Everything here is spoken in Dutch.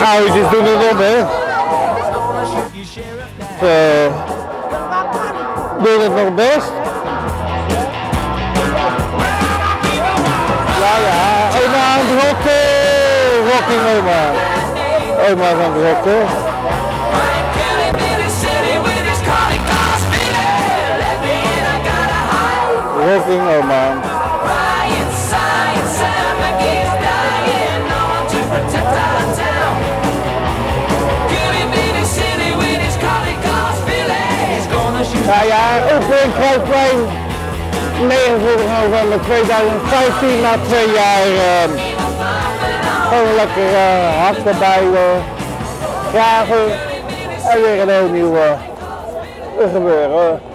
pauwtjes doen het op, hè. Doe het nog best. Ja, oma aan het rocken. Rocking oma. Oma aan het rocken. Rocking oma. Nou ja, op in Kruisplein 29 november 2015 na 2 jaar gewoon lekker hard erbij graven en weer een heel nieuw gebeuren.